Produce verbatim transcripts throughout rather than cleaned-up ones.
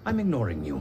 I'm ignoring you.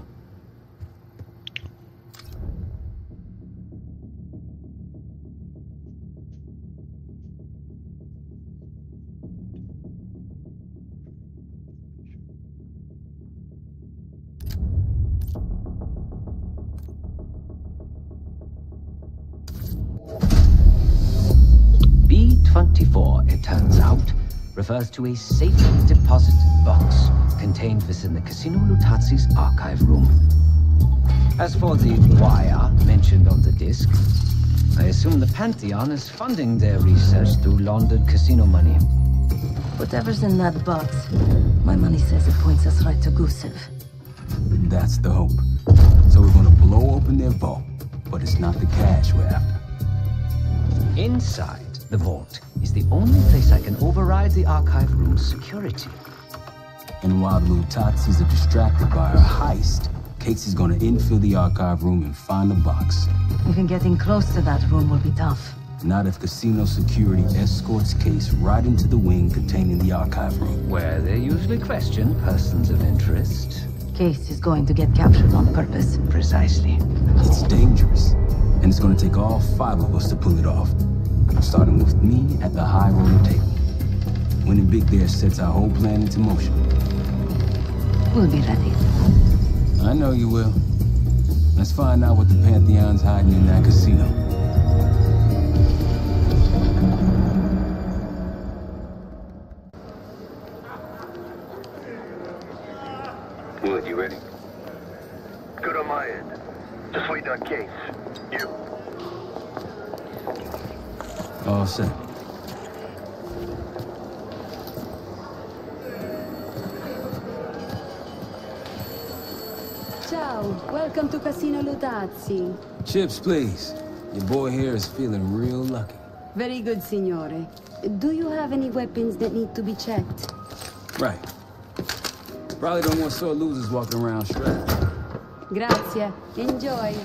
B twenty-four, it turns out, refers to a safe deposit box contained within the Casino Lutazzi's archive room. As for the wire mentioned on the disc, I assume the Pantheon is funding their research through laundered casino money. Whatever's in that box, my money says it points us right to Gusev. That's the hope. So we're gonna blow open their vault, but it's not the cash we're after. Inside the vault is the only place I can override the archive room's security. And while the Lutazzis are distracted by our heist, Casey's gonna infill the archive room and find the box. Even getting close to that room will be tough. Not if casino security escorts Case right into the wing containing the archive room. Where they usually question persons of interest. Case is going to get captured on purpose. Precisely. It's dangerous, and it's gonna take all five of us to pull it off. Starting with me at the high roller table. Winning big there sets our whole plan into motion. We'll be ready. I know you will. Let's find out what the Pantheon's hiding in that casino. Wood, you ready? Good on my end. Just waiting on Case. You? All set. Ciao, welcome to Casino Lutazzi. Chips, please. Your boy here is feeling real lucky. Very good, signore. Do you have any weapons that need to be checked? Right. Probably don't want sore losers walking around strapped. Grazie. Enjoy.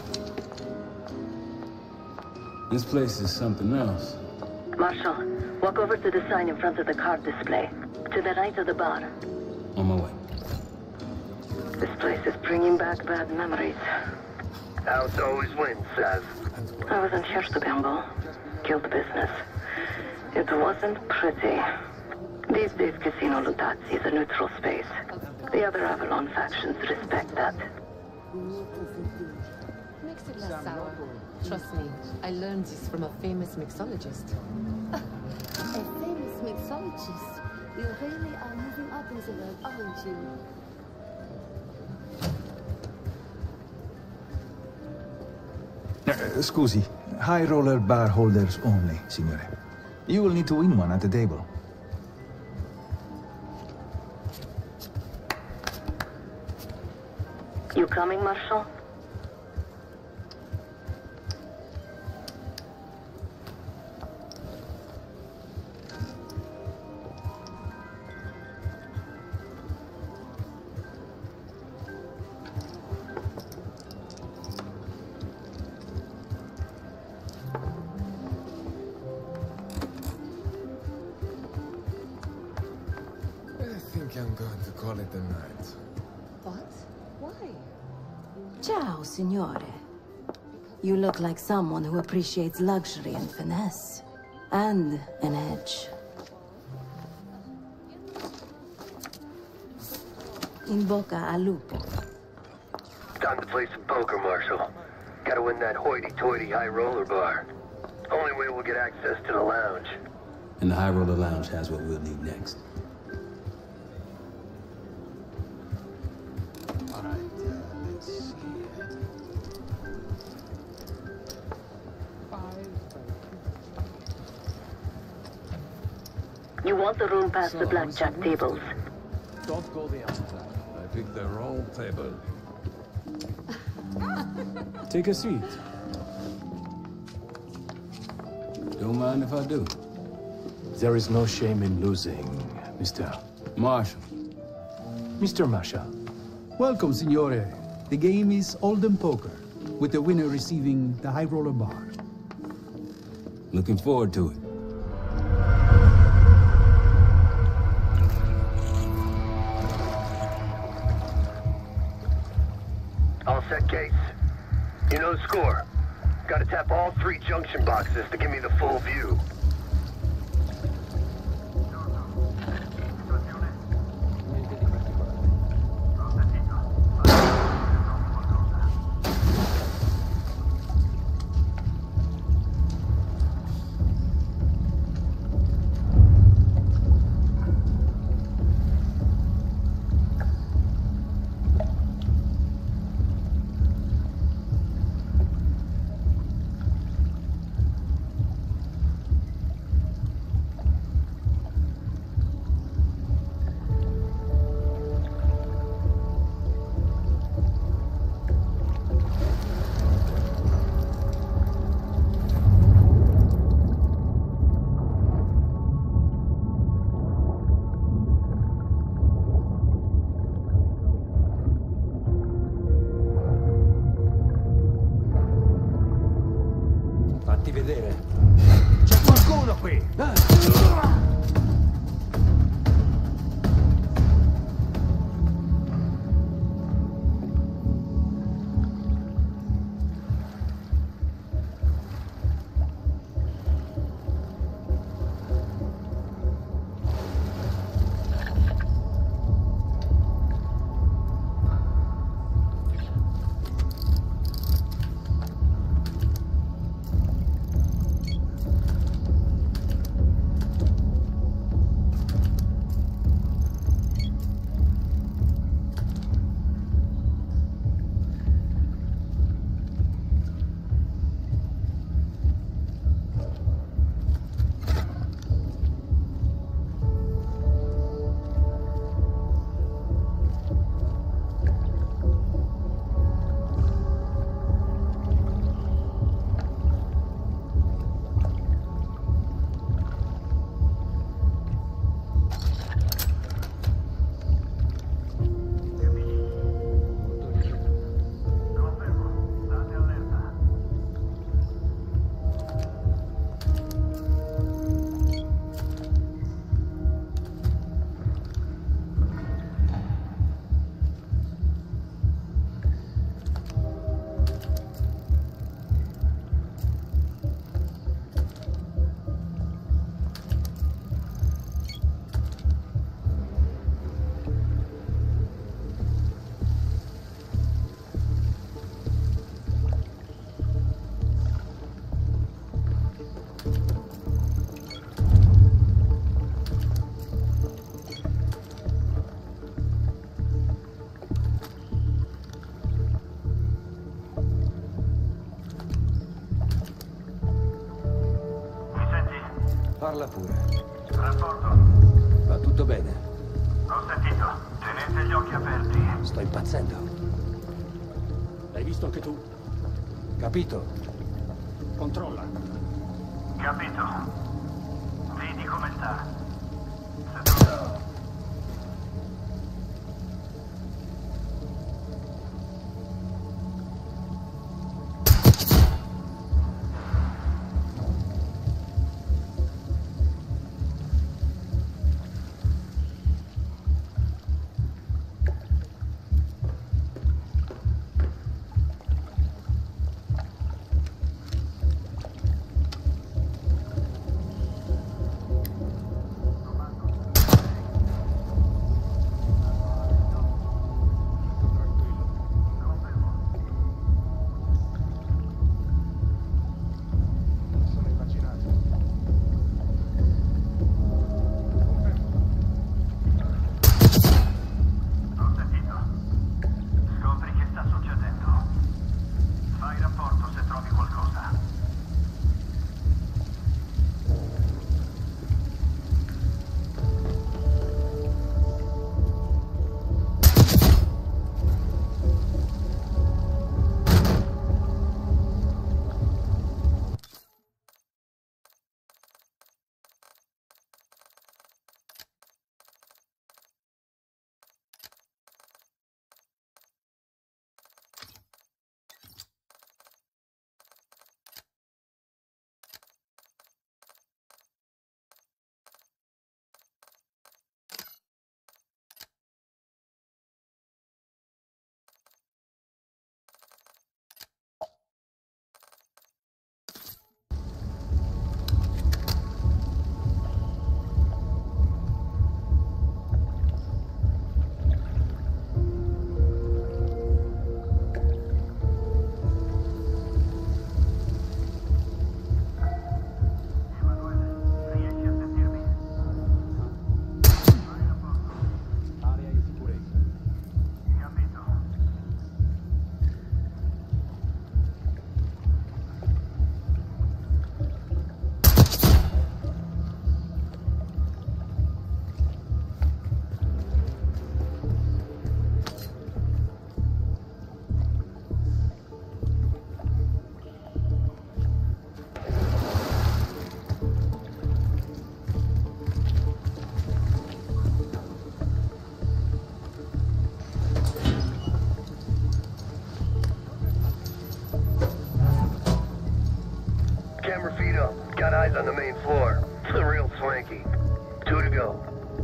This place is something else. Marshal, walk over to the sign in front of the card display. To the right of the bar. On my way. This place is bringing back bad memories. House always wins, Sav. I was in Kirstebambo. Killed business. It wasn't pretty. These days, Casino Lutazzi is a neutral space. The other Avalon factions respect that. Makes it less sour. Trust me, I learned this from a famous mixologist. A famous mixologist. You really are moving up in the world, aren't you? Uh, scusi, high roller bar holders only, signore. You will need to win one at the table. You coming, Marshal? I think I'm going to call it a night. What? Why? Ciao, signore. You look like someone who appreciates luxury and finesse. And an edge. In bocca al lupo. Time to play some poker, Marshal. Gotta win that hoity-toity high roller bar. Only way we'll get access to the lounge. And the High Roller Lounge has what we'll need next. All right, uh, let's see. You want the room past the blackjack tables. Don't go the other side. I picked the wrong table. Take a seat. Don't mind if I do. There is no shame in losing, Mister Marshal. Mister Masha. Welcome, signore. The game is Hold'em Poker, with the winner receiving the High Roller Bar. Looking forward to it. Case, you know the score. Gotta tap all three junction boxes to give me the full view. Fatti vedere. C'è qualcuno qui! Parla pure. Rapporto. Va tutto bene? Ho sentito. Tenete gli occhi aperti. Sto impazzendo. L'hai visto anche tu? Capito? Controlla. Capito. Vedi come sta. Camera feed up. Got eyes on the main floor. It's the real swanky. Two to go.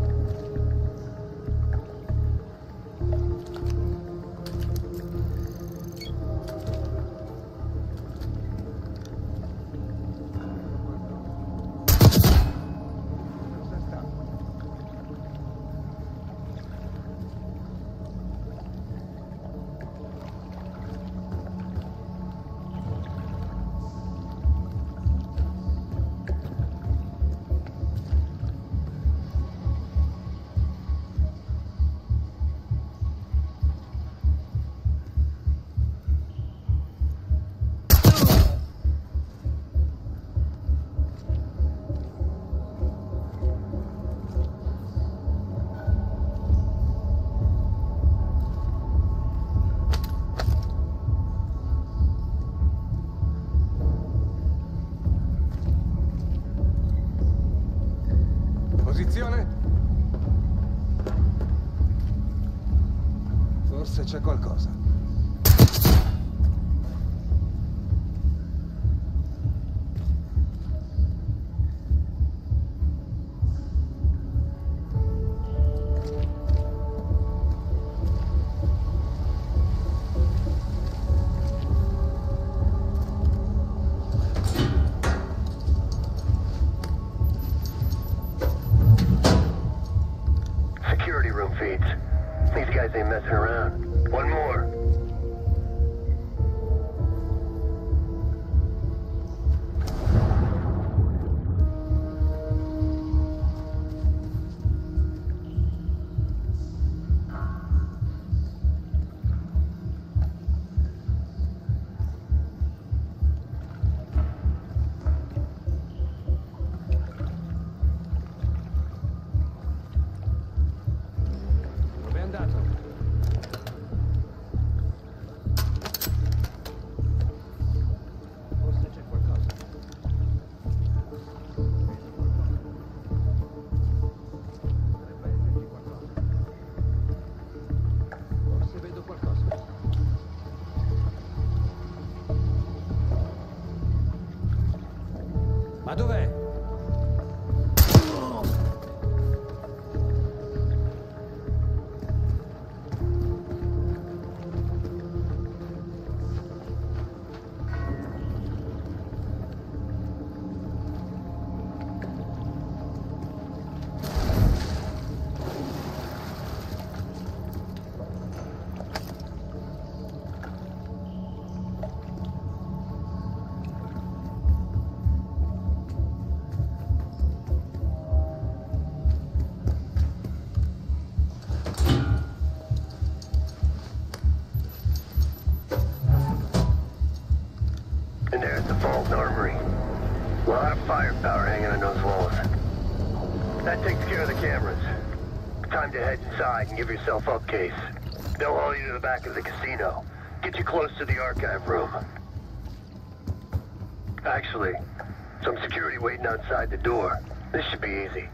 Posizione? Forse c'è qualcosa. Security room feeds. These guys ain't messing around. One more. Dove è andato? Forse c'è qualcosa. Dovrebbe esserci qualcosa. Forse vedo qualcosa. Ma dov'è? And there's the Fulton Armory. A lot of firepower hanging on those walls. That takes care of the cameras. Time to head inside and give yourself up, Case. They'll haul you to the back of the casino. Get you close to the archive room. Actually, some security waiting outside the door. This should be easy.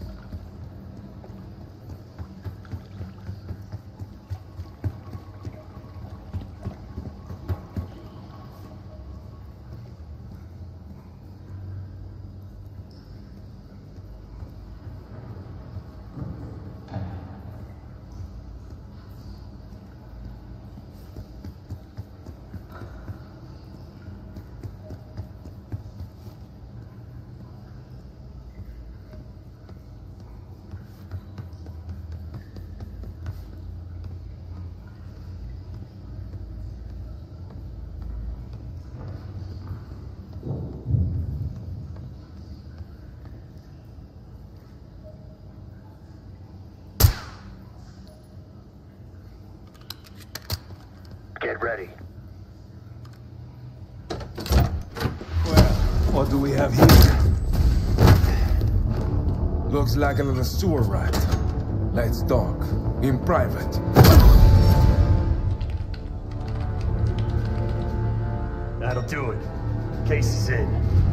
Get ready. Well, what do we have here? Looks like a little sewer rat. Let's talk. In private. That'll do it. Case is in.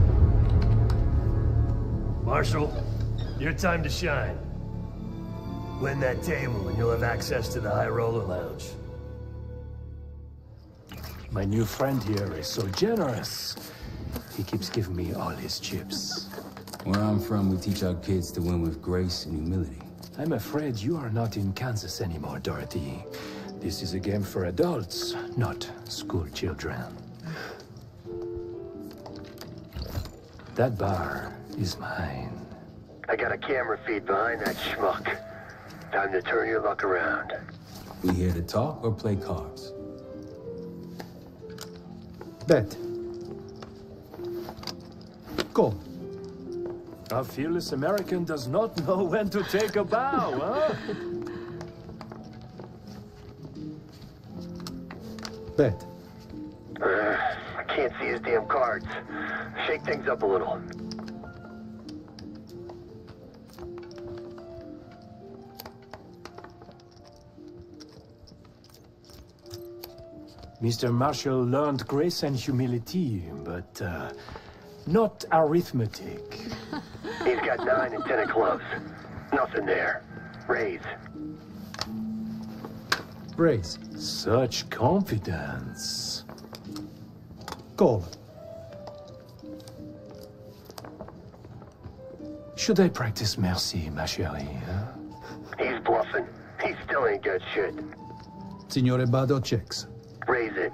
Marshal, your time to shine. Win that table and you'll have access to the High Roller Lounge. My new friend here is so generous. He keeps giving me all his chips. Where I'm from, we teach our kids to win with grace and humility. I'm afraid you are not in Kansas anymore, Dorothy. This is a game for adults, not school children. That bar is mine. I got a camera feed behind that schmuck. Time to turn your luck around. We here to talk or play cards? Bet. Go. A fearless American does not know when to take a bow, huh? Bet. Uh, I can't see his damn cards. Shake things up a little. Mister Marshall learned grace and humility, but uh, not arithmetic. He's got nine and ten of clubs. Nothing there. Raise. Raise. Such confidence. Call. Should I practice merci, ma chérie, huh? He's bluffing. He still ain't got shit. Signore Bado checks. Raise it.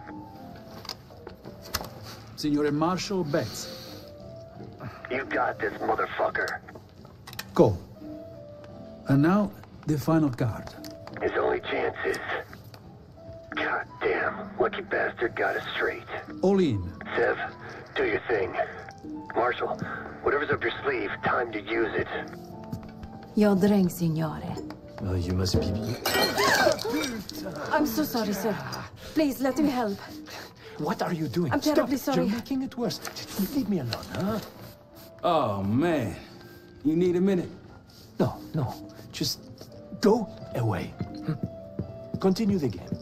Signore Marshall bets. You got this, motherfucker. Call. And now, the final card. His only chance is... God damn, lucky bastard got us straight. All in. Sev, do your thing. Marshall, whatever's up your sleeve, time to use it. Your drink, signore. Well, you must be... I'm so sorry, sir. Please, let me help. What are you doing? I'm terribly Stop. sorry. You're making it worse. Leave me alone, huh? Oh, man. You need a minute? No, no. Just go away. Continue the game.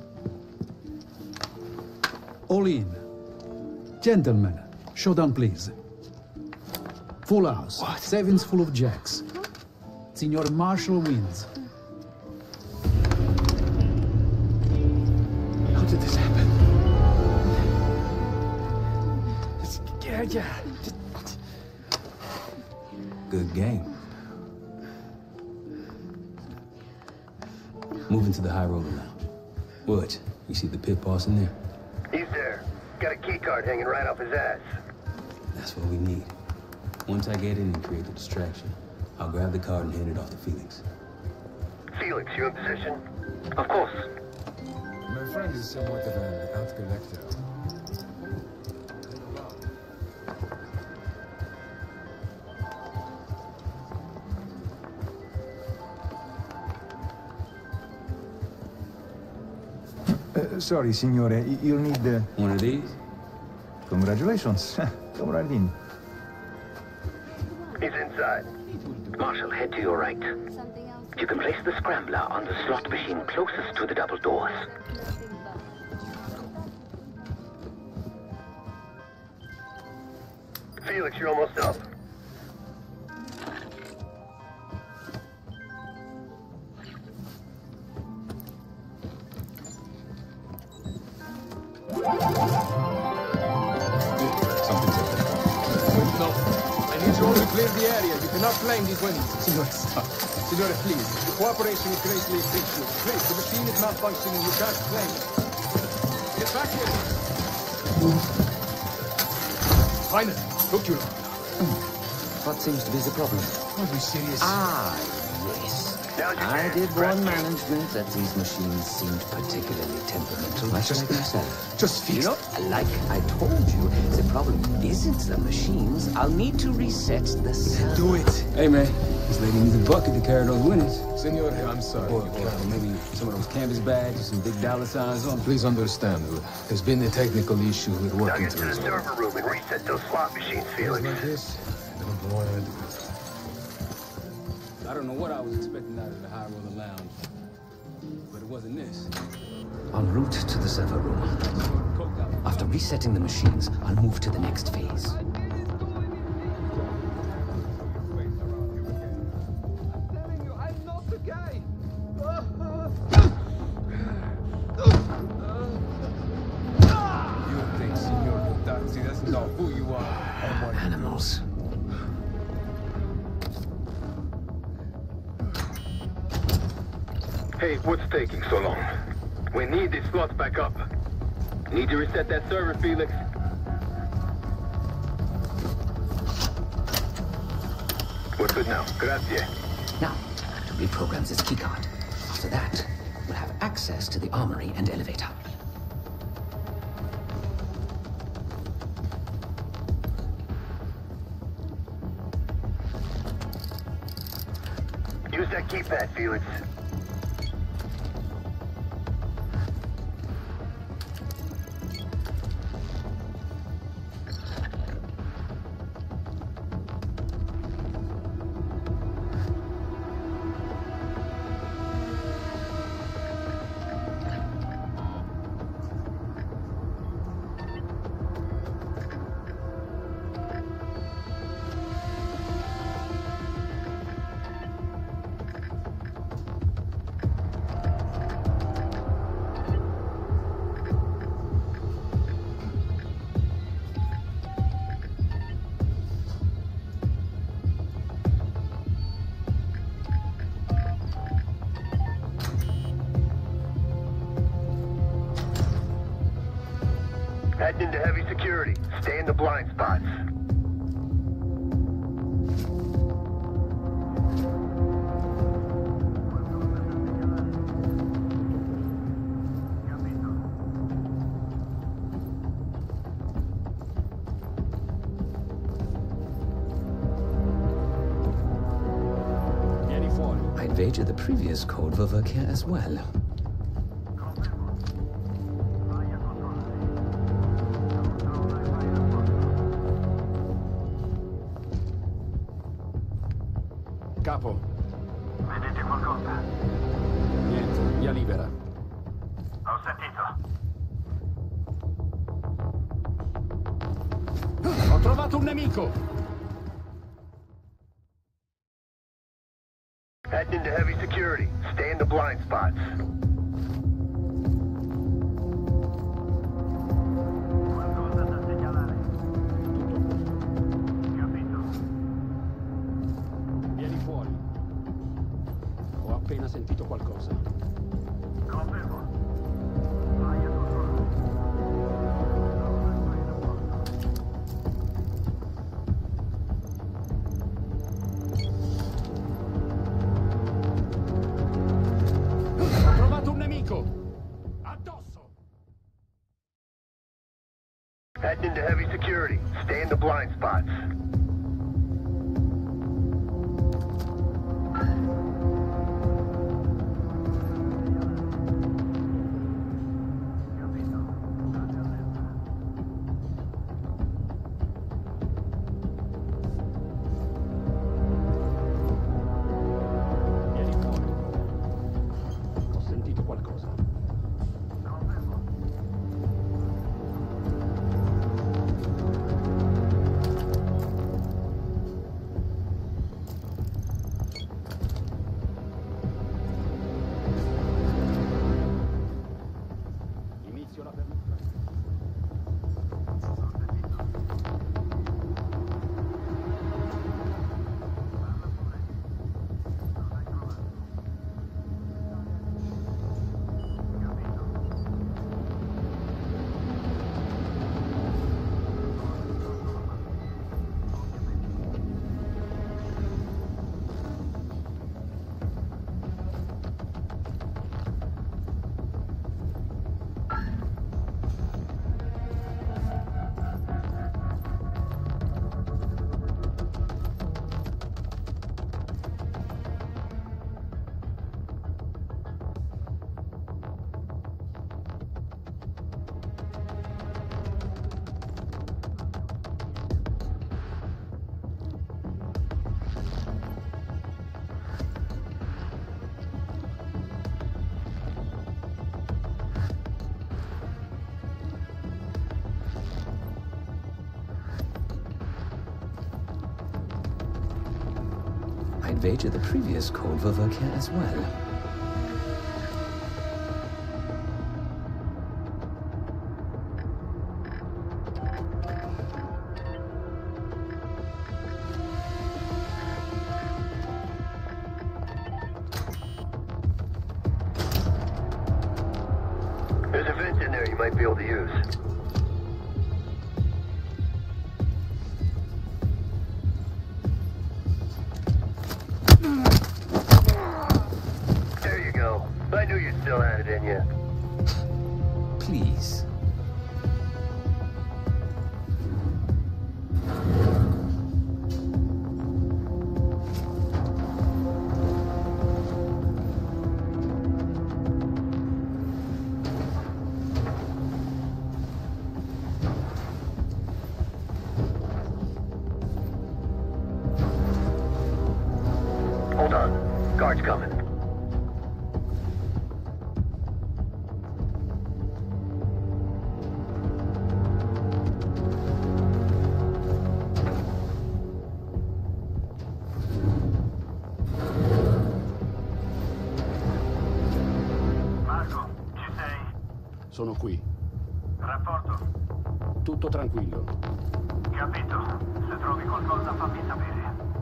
All in. Gentlemen, showdown, please. Full house. What? Sevens full of jacks. Signor Marshall wins. How did this happen? It's, yeah, yeah. Good game. Move into the high roller lounge. What? You see the pit boss in there? He's there. Got a key card hanging right off his ass. That's what we need. Once I get in and create the distraction, I'll grab the card and hand it off to Felix. Felix, you in position? Of course. My friend is somewhat of an art collector. Uh, sorry, signore. Y- You'll need... Uh... One of these? Congratulations. Come right in. He's inside. Marshall, head to your right. You can place the scrambler on the slot machine closest to the double doors. Felix, you're almost up. Something's up. No, I need you all to clear the area. You cannot climb these windows. Signore, stop. Signore, please. Your cooperation is greatly appreciated. Please, the machine is malfunctioning. You can't climb it. Get back here. Finally, took you long. What seems to be the problem? Are you serious? Ah, yes. I did warn management that these machines seemed particularly temperamental, much like yourself. Just fix You know, like I told you, the problem isn't the machines. I'll need to reset the server. Do it. Hey, man. This lady needs a bucket to carry those winners. Signore, I'm sorry. Or, or maybe some of those canvas bags with some big dollar signs on them. Please understand, there's been a technical issue with Now working get to through the it. server room and reset those slot machines, Felix. Like this, I don't want to do it. I don't know what I was expecting out of the high roller lounge, but it wasn't this. En route to the server room. After resetting the machines, I'll move to the next phase. You think Signor Lutazzi doesn't know who you are and what Animals. Hey, what's taking so long? We need these slots back up. Need to reset that server, Felix. We're good now. Grazie. Now, to reprogram this keycard. After that, we'll have access to the armory and elevator. Use that keypad, Felix. Heading into heavy security. Stay in the blind spots. I'd wager the previous code will work here as well. Capo. Vedete qualcosa? Niente, via libera. Ho sentito. Ho trovato un nemico! Heading into heavy security. Stay in the blind spots. Qualcosa da segnalare. Capito. Vieni fuori. Ho appena sentito qualcosa. Confermo. Vai a controllo. Ho trovato un nemico! Addosso! Heading into heavy security. Stay in the blind spots. Vieni fuori. Ho sentito qualcosa. Inizio la perlustrazione. I'd wager the previous code will work here as well. might be able to use. There you go. I knew you still had it in you. Please. Hold on. Guard's coming. Marco, ci sei? Sono qui. Rapporto. Tutto tranquillo. Capito. Se trovi qualcosa fammi sapere.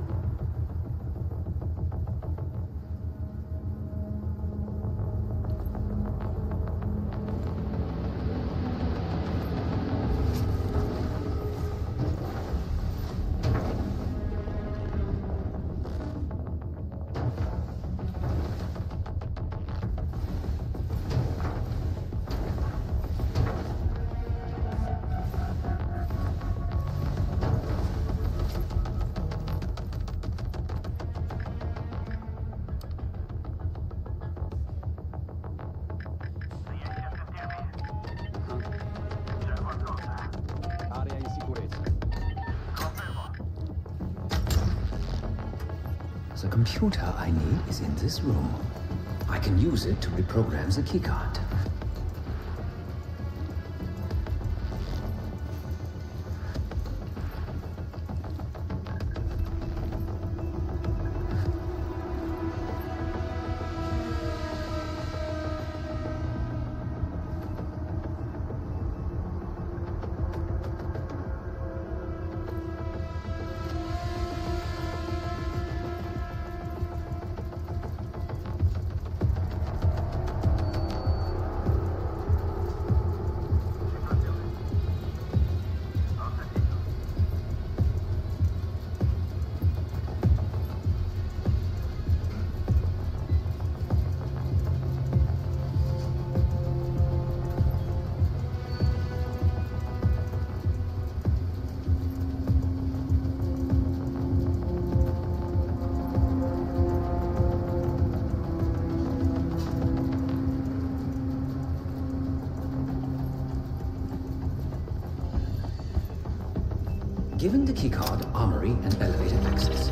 Area in sicurezza. The computer I need is in this room. I can use it to reprogram the keycard. Given the keycard, armory, and elevator access.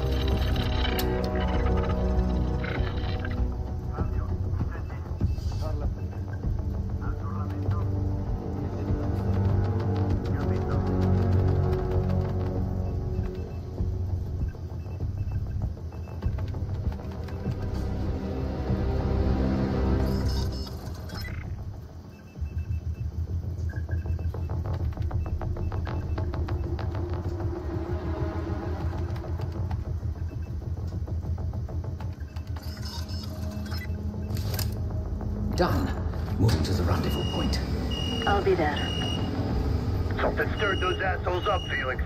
Done. Moving to the rendezvous point. I'll be there. Something stirred those assholes up, Felix.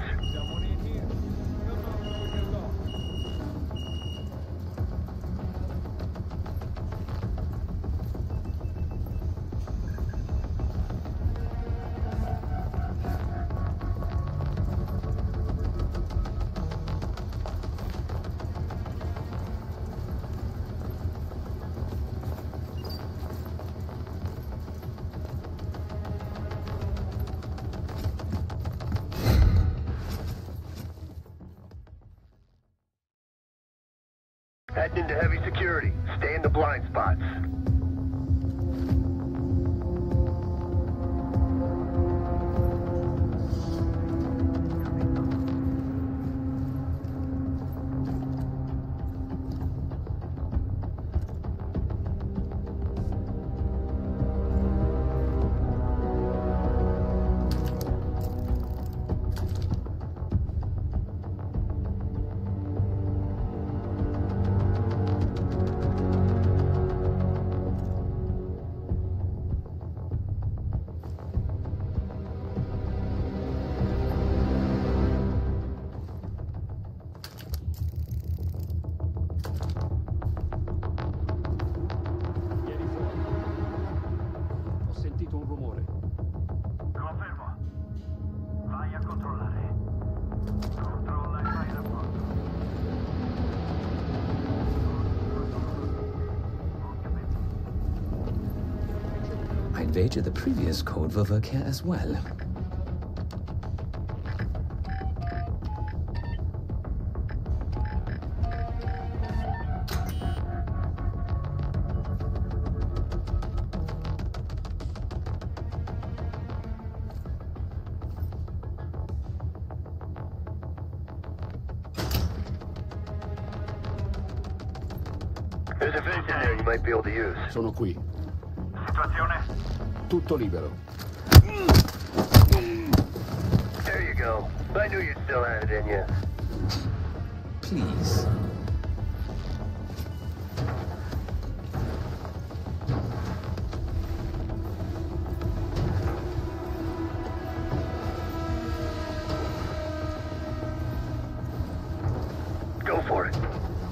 Heading into heavy security. Stay in the blind spots. page of the previous code will work here as well. There's a vent in there you might be able to use. Sono qui. Situazione? Tutto libero. There you go. I knew you still had it in you. Please. Go for it.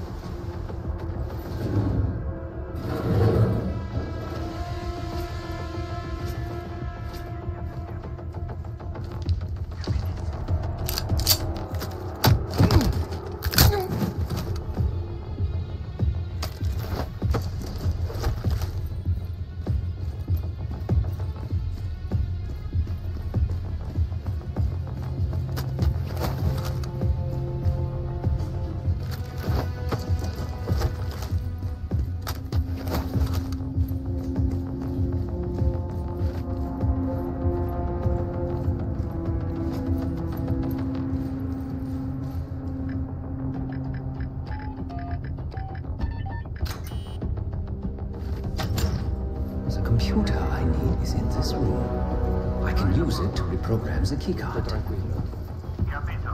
The computer I need is in this room. I can use it to reprogram the keycard. Tranquillo. Capito.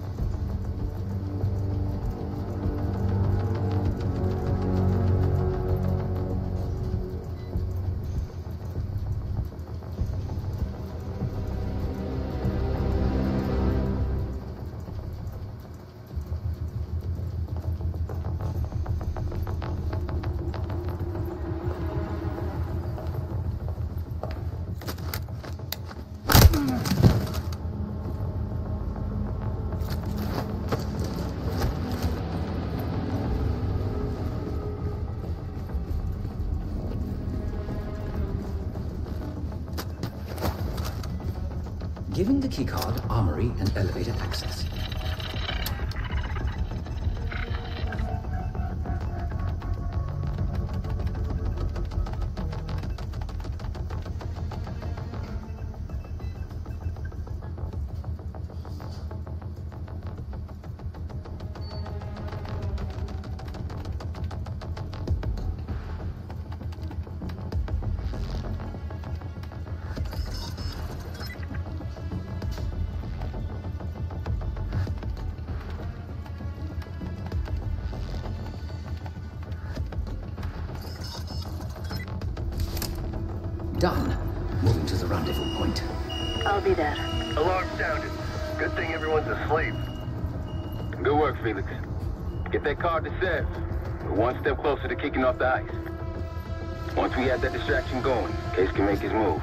Giving the keycard armory and elevator access. Done. Moving to the rendezvous point. I'll be there. Alarm sounded. Good thing everyone's asleep. Good work, Felix. Get that card to Sev. We're one step closer to kicking off the ice. Once we have that distraction going, Case can make his move.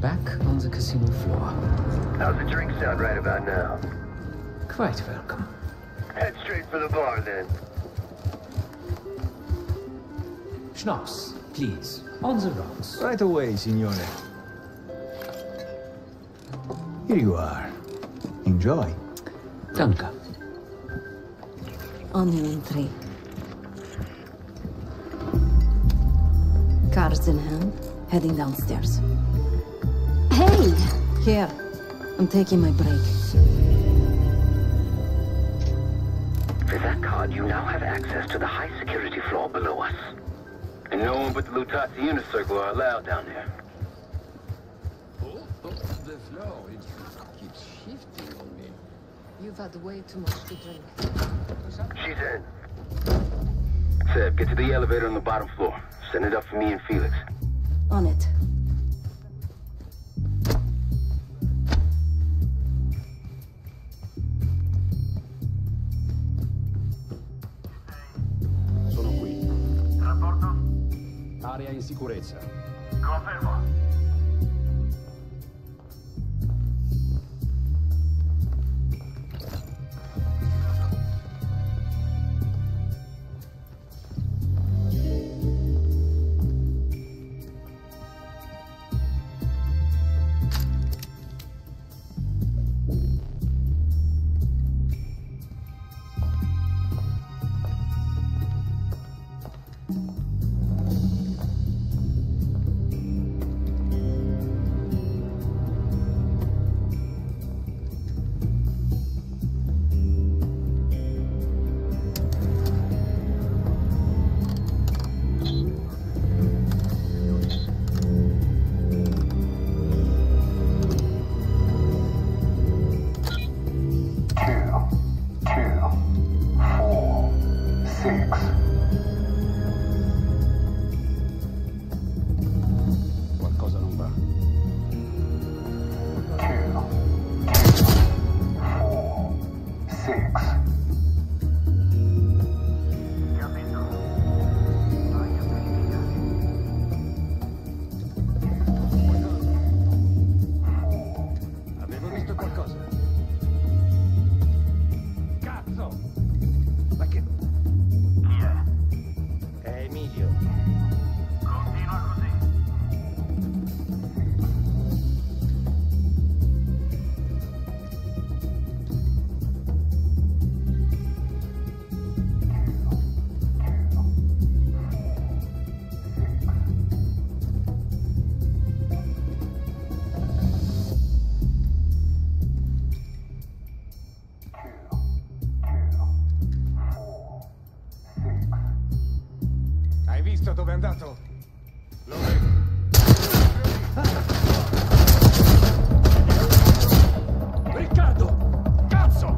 back on the casino floor. How's the drink sound right about now? Quite welcome. Head straight for the bar, then. Schnapps, please. On the rocks. Right away, signore. Here you are. Enjoy. Danke. On your entry. Cards in hand, heading downstairs. Hey! Here. I'm taking my break. With that card, you now have access to the high security floor below us. And no one but the Lutazzi Inner Circle are allowed down there. Oh, oh, the floor, it keeps shifting on me. You've had way too much to drink. She's in. Seb, get to the elevator on the bottom floor. Send it up for me and Felix. On it. Sono qui. Rapporto? Area in sicurezza. Confermo. Qualcosa non va. Avevo visto qualcosa. Cazzo! Ma che... Chi è? È Emilio. Continua così. Hai visto dove è andato? Lo vedo. Riccardo! Cazzo!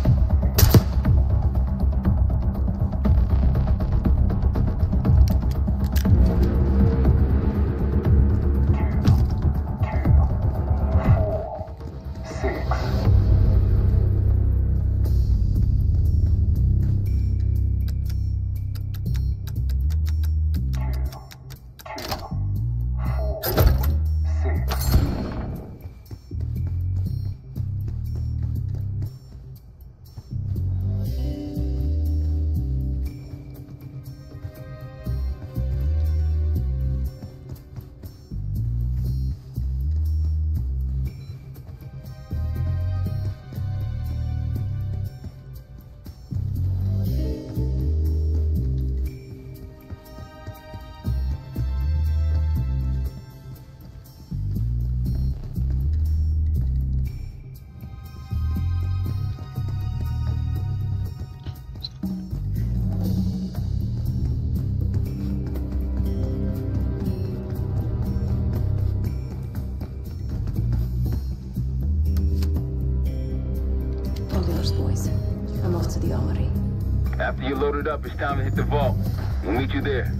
to the armory. After you're loaded up, it's time to hit the vault. We'll meet you there.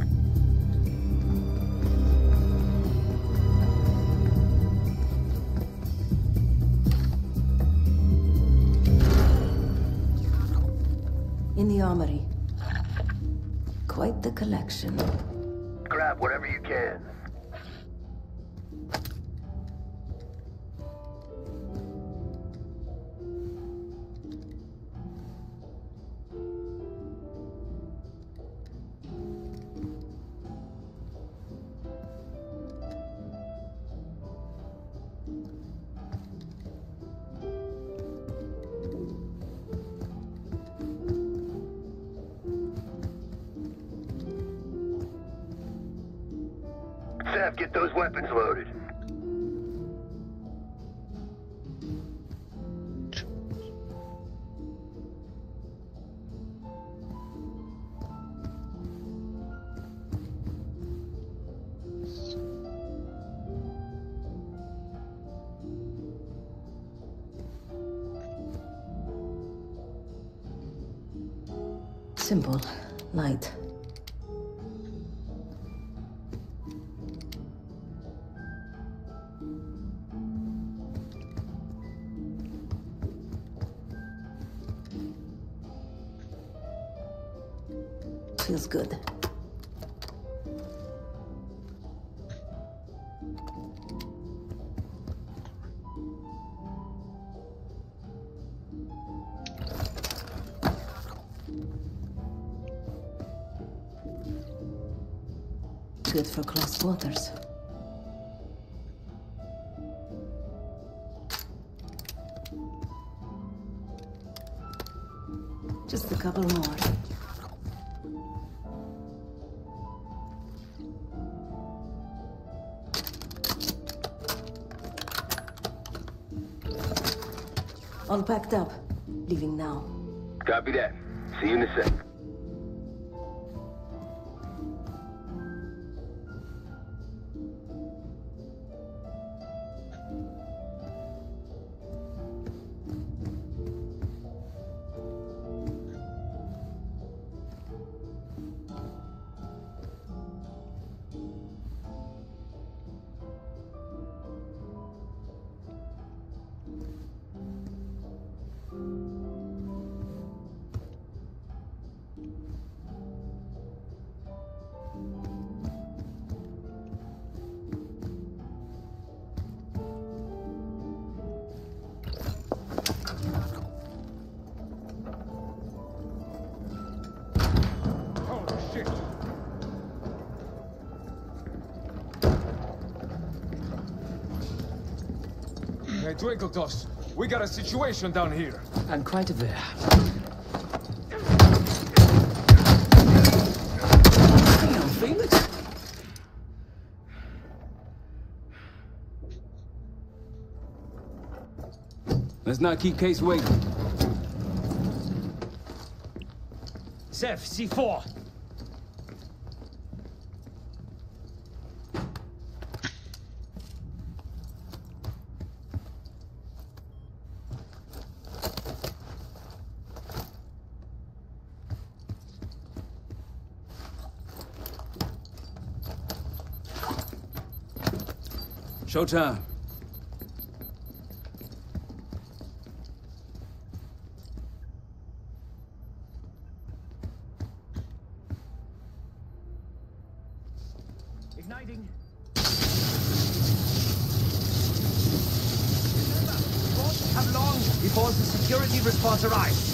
In the armory. Quite the collection. Grab whatever you can. Sev, get those weapons loaded. Simple, light. Feels good. Good for close waters. Just a couple more. All packed up. Leaving now. Copy that. See you in a sec. Hey, Twinkletos, we got a situation down here. I'm quite aware. Damn, Felix! Let's not keep Case waiting. Sev, C four. Showtime. Igniting. Remember, we won't have long before the security response arrives.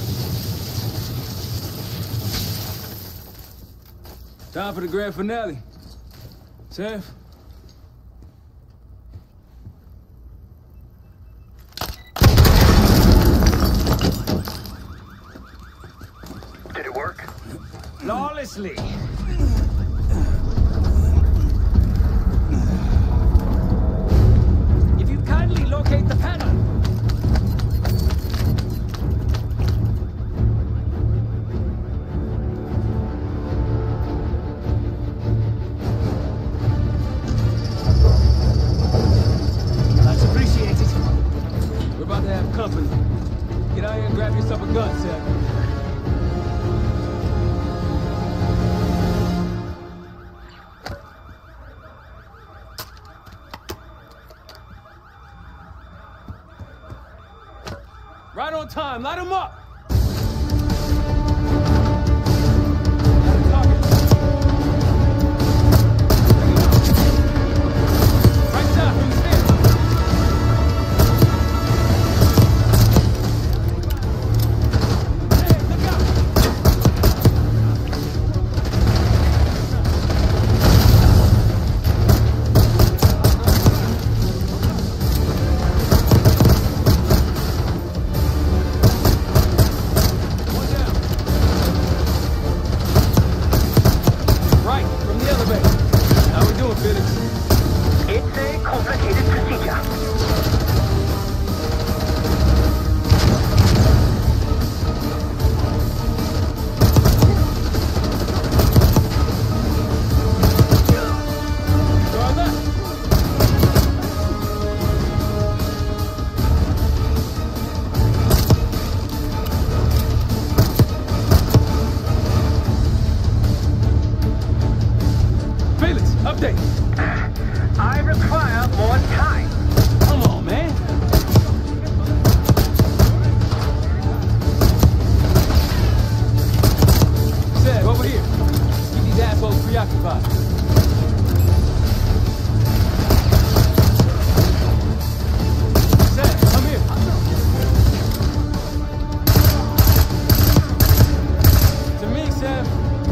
Time for the grand finale. Sev? Did it work? Flawlessly. If you kindly locate the panel. That's appreciated. We're about to have company. Get out here and grab yourself a gun, Sev. Right on time, light him up! Right side, from the stairs! Hey, look out! here. Keep these assholes preoccupied. Seth, come here. To me, Seth.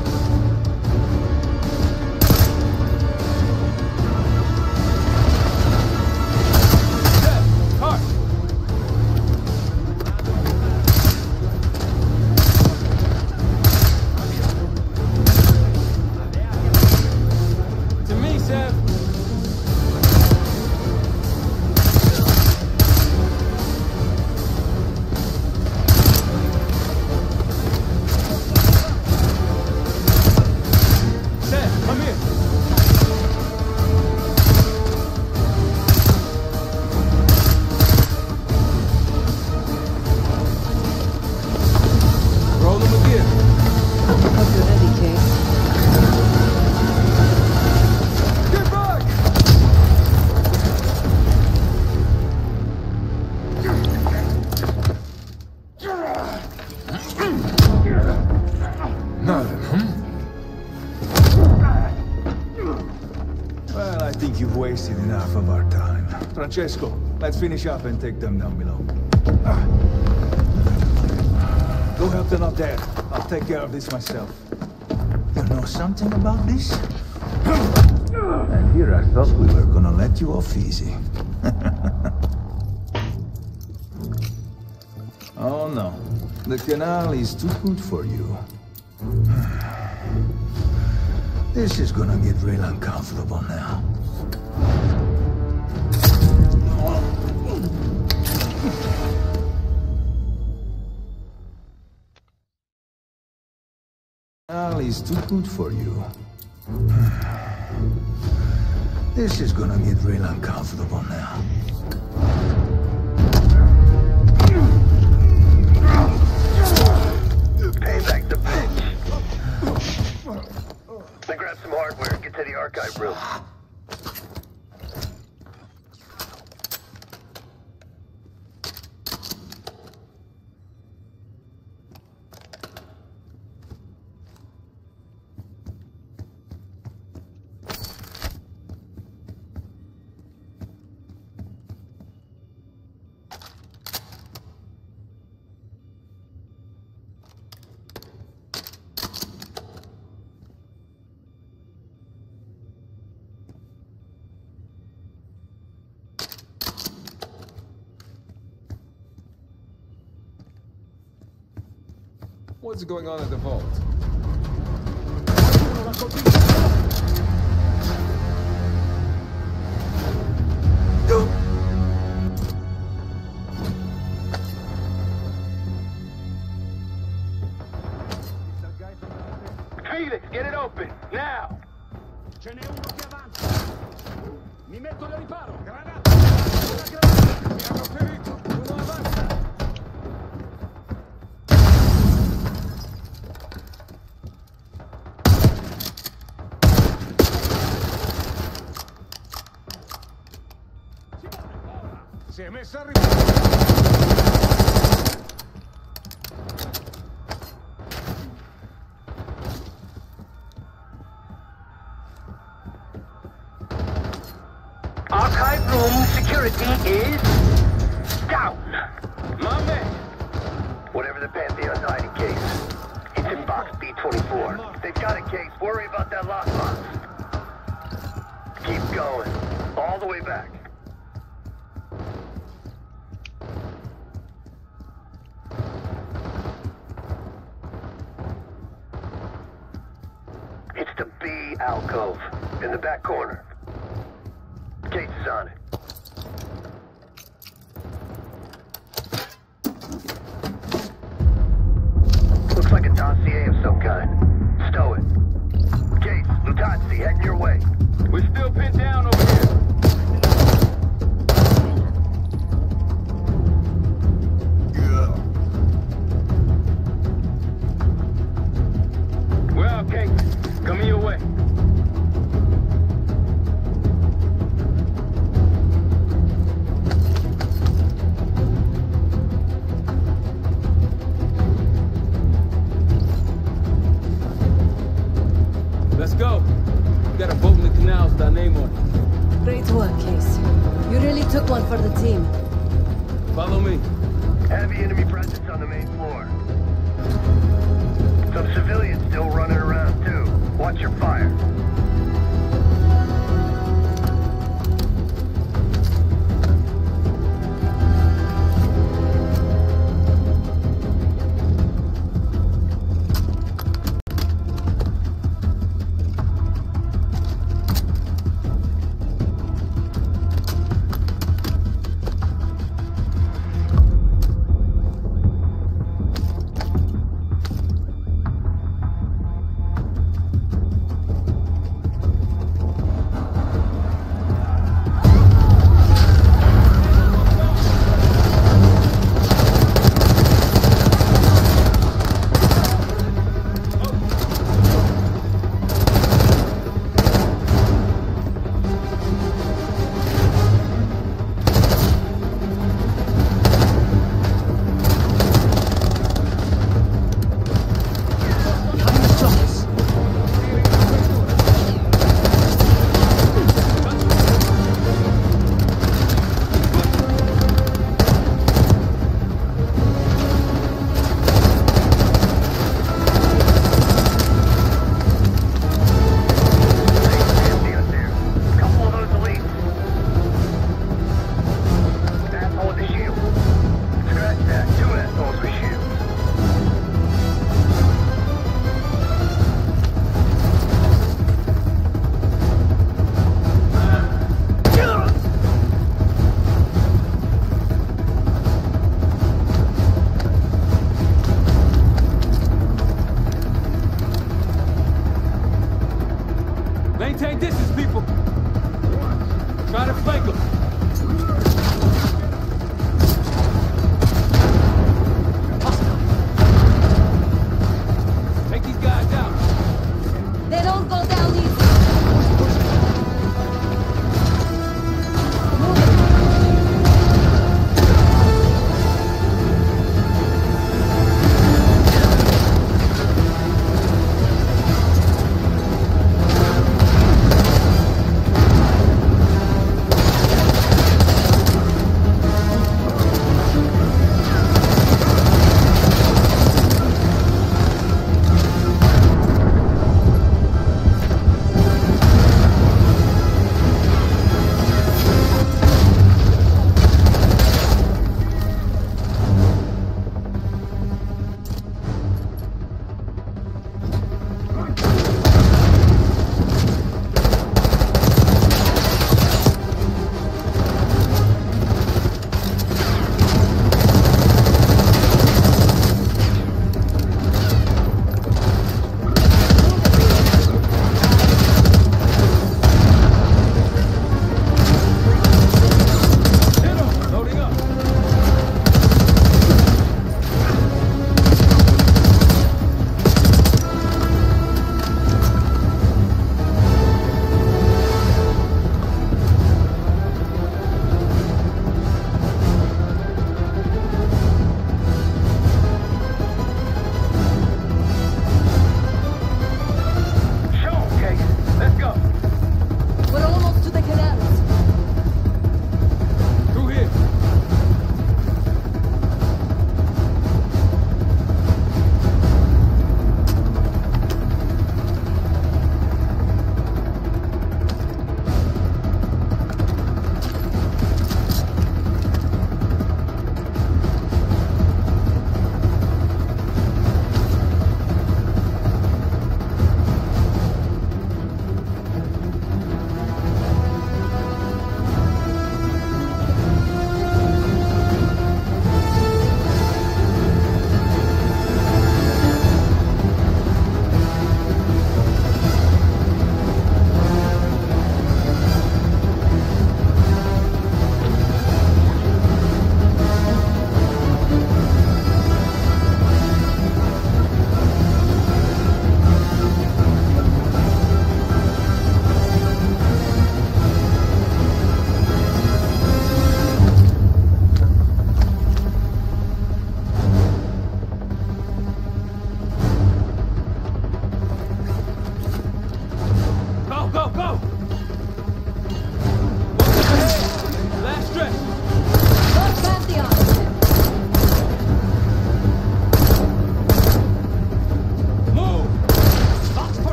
Francesco, let's finish up and take them down below. Ah. Go help them up there. I'll take care of this myself. You know something about this? And here I thought we were gonna let you off easy. Oh no, the canal is too good for you. This is gonna get real uncomfortable now. Is too good for you. This is gonna get real uncomfortable now. Payback's a bitch. Then grab some hardware and get to the archive room. What's going on at the vault? Felix, get it open, now! Ce n'è uno che avanza! Mi metto al riparo! Granata! Mi hanno ferito! Uno avanza! Si è messa a riparo! Archive room security is down. My man. Whatever the Pantheon's hiding case, it's in box B twenty-four. If they've got a case, worry about that lockbox. Keep going. All the way back. It's the B alcove in the back corner. Case is on it. Looks like a dossier of some kind. Stow it. Case, Lutazzi, heading your way. We're still pinned down over here. Well, Case, coming your way. now's the name of it. Great work, Case. You really took one for the team. Follow me. Heavy enemy presence on the main floor. Some civilians still running around, too. Watch your fire. Maintain distance, people. Try to flank them. Take these guys out. They don't go down easy. Got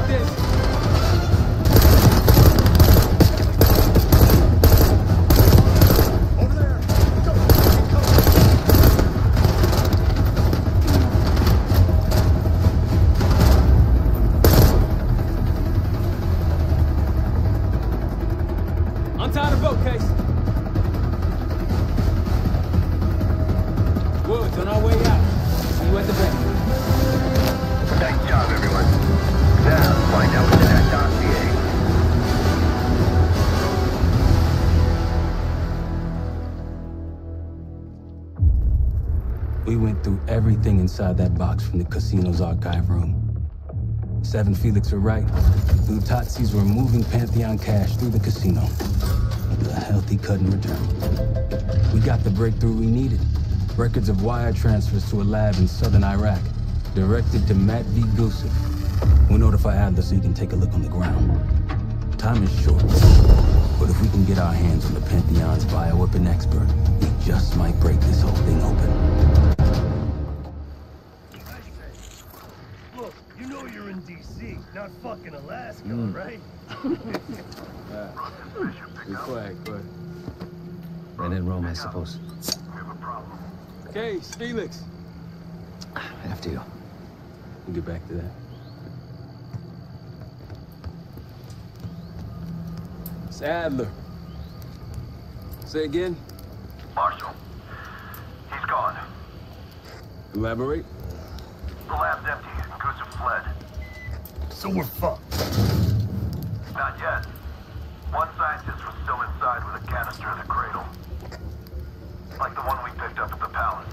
this! Untie the boat, Case. Woods, on our way out. See you at the bank. Nice job, everyone. Now, find out what's in that dossier. We went through everything inside that box from the casino's archive room. Seven Felix were right. Lutazis were moving Pantheon cash through the casino. The healthy couldn't return. We got the breakthrough we needed. Records of wire transfers to a lab in southern Iraq, directed to Matt V. Gusev. We'll notify Adler so he can take a look on the ground. Time is short, but if we can get our hands on the Pantheon's bioweapon expert, we just might break this whole thing open. Look, you know you're in D C, not fucking Alaska, Mm. right? Be quiet, go ahead. When in Rome, I suppose. Case, Felix. After you. We'll get back to that. It's Adler. Say again? Marshal. He's gone. Elaborate? The lab's empty. Gusev fled. So we're fucked. Not yet. One scientist was still inside with a canister in the cradle. Like the one we picked up at the palace.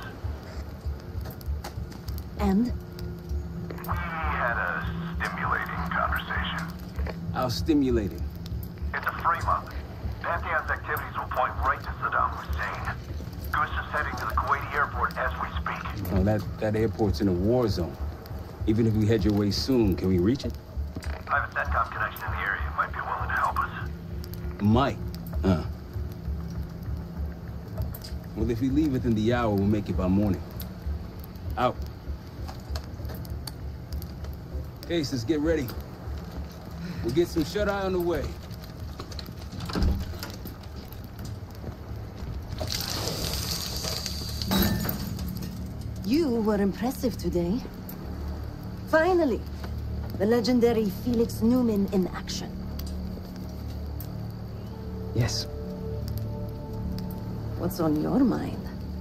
And? We had a stimulating conversation. I'll stimulate it. It's a frame-up. Pantheon's activities will point right to Saddam Hussein. Gusev's heading to the Kuwaiti airport as we speak. Oh, that, that airport's in a war zone. Even if we head your way soon, can we reach it? I have a SATCOM connection in the area. Might be willing to help us. Might. Huh. Well, if we leave within the hour, we'll make it by morning. Out. Case, let's get ready. We'll get some shut-eye on the way. You were impressive today. Finally, the legendary Felix Newman in action. Yes. What's on your mind?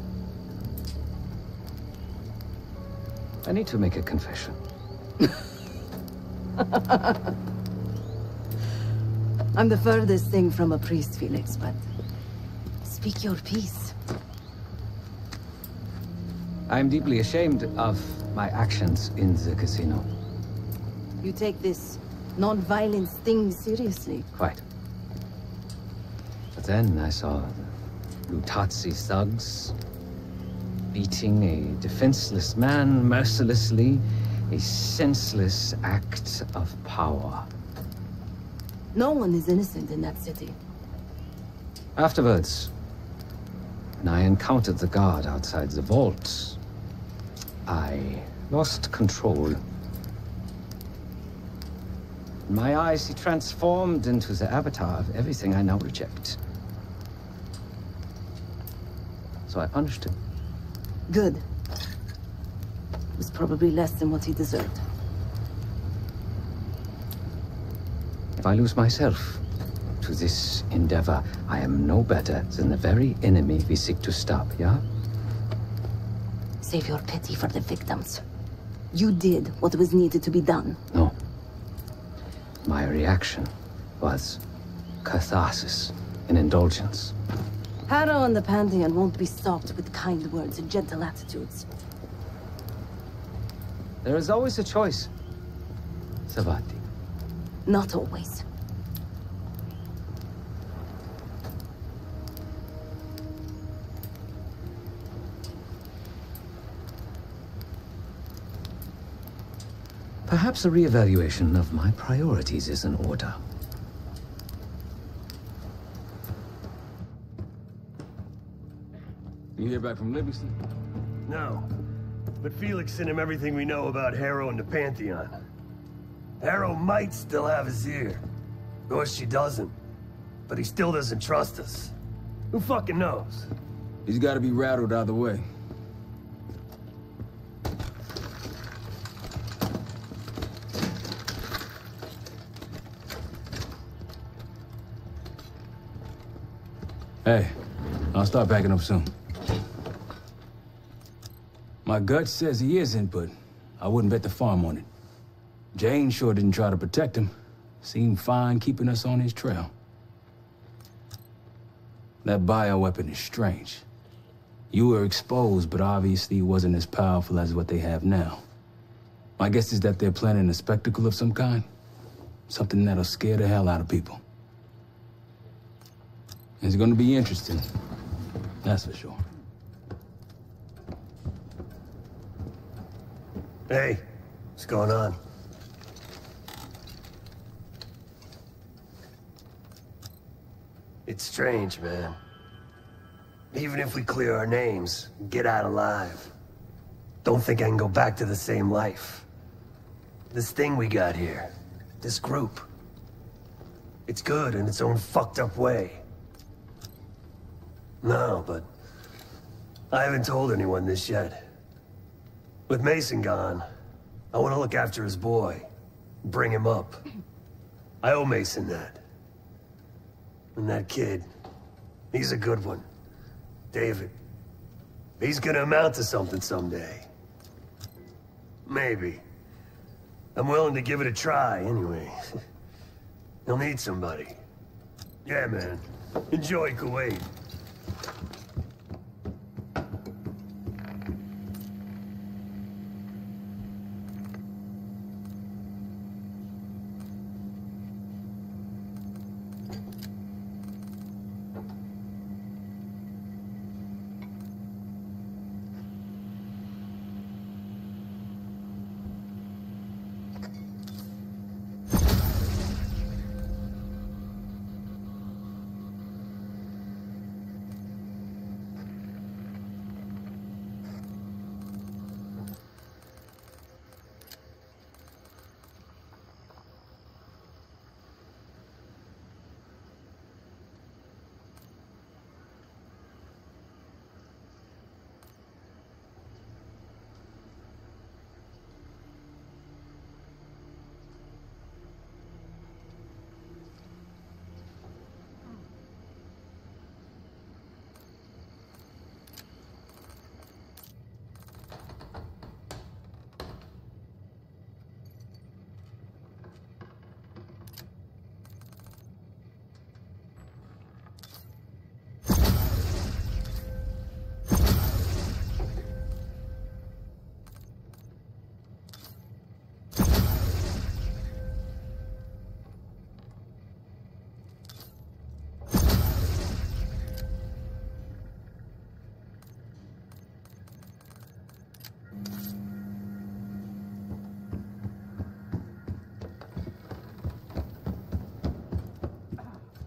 I need to make a confession. I'm the furthest thing from a priest, Felix, but speak your piece. I'm deeply ashamed of my actions in the casino. You take this non-violence thing seriously. Quite. But then I saw the Lutazi thugs beating a defenseless man mercilessly, a senseless act of power. No one is innocent in that city. Afterwards, when I encountered the guard outside the vault, I lost control. In my eyes, he transformed into the avatar of everything I now reject. So I punished him. Good. It was probably less than what he deserved. If I lose myself to this endeavor, I am no better than the very enemy we seek to stop, yeah? Save your pity for the victims. You did what was needed to be done. No. My reaction was catharsis and indulgence. Harrow and the Pantheon won't be stopped with kind words and gentle attitudes. There is always a choice, Savati. Not always. Perhaps a reevaluation of my priorities is in order. You hear back from Livingston? No. But Felix sent him everything we know about Harrow and the Pantheon. Harrow might still have his ear. Or she doesn't. But he still doesn't trust us. Who fucking knows? He's gotta be rattled either way. Hey, I'll start packing up soon. My gut says he isn't, but I wouldn't bet the farm on it. Jane sure didn't try to protect him. Seemed fine keeping us on his trail. That bioweapon is strange. You were exposed, but obviously it wasn't as powerful as what they have now. My guess is that they're planning a spectacle of some kind. Something that'll scare the hell out of people. It's gonna be interesting. That's for sure. Hey, what's going on? It's strange, man. Even if we clear our names, get out alive, don't think I can go back to the same life. This thing we got here, this group, it's good in its own fucked up way. No, but I haven't told anyone this yet. With Mason gone, I want to look after his boy, bring him up. I owe Mason that. And that kid, he's a good one. David. He's gonna amount to something someday. Maybe. I'm willing to give it a try, anyway. He'll need somebody. Yeah, man. Enjoy Kuwait.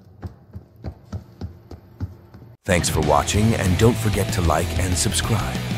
Thanks for watching, and don't forget to like and subscribe.